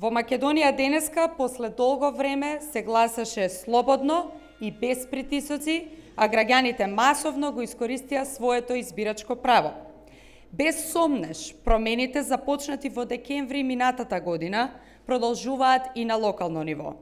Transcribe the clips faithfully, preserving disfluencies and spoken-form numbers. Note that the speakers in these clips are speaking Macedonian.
Во Македонија денеска, после долго време, се гласаше слободно и без притисоци, а граѓаните масовно го искористија своето избирачко право. Без сомнеш, промените започнати во декември минатата година продолжуваат и на локално ниво.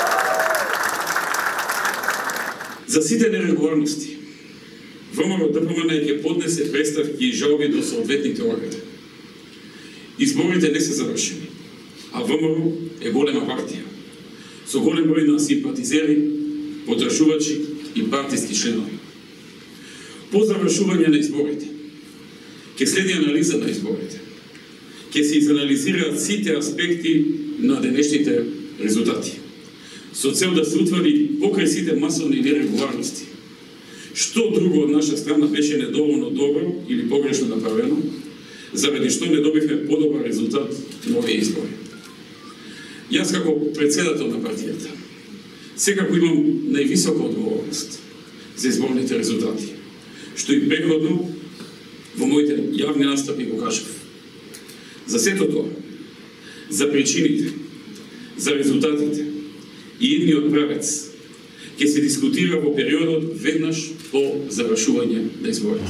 За сите нерегуларности, ВМРО ДПМН ќе поднесе представки и жалби до соодветните органи. Изборите не се завршени, а ВМРО е голема партија, со голем број на симпатизери, подржувачи и партиски членови. По завршување на изборите, ќе следи анализа на изборите, ќе се изанализираат сите аспекти на денешните резултати, со цел да се утврди покрај сите масовни нерегуларности, што друго од наша страна беше недоволно добро или погрешно направено, заради што не добивме подобар резултат на овие избори. Јас како председател на партијата, секако имам највисока одговорност за изборните резултати, што и предходно во моите јавни настапи го кажав. За сето тоа, за причините, за резултатите и идниот правец ќе се дискутира во периодот веднаш по завршување на изборите.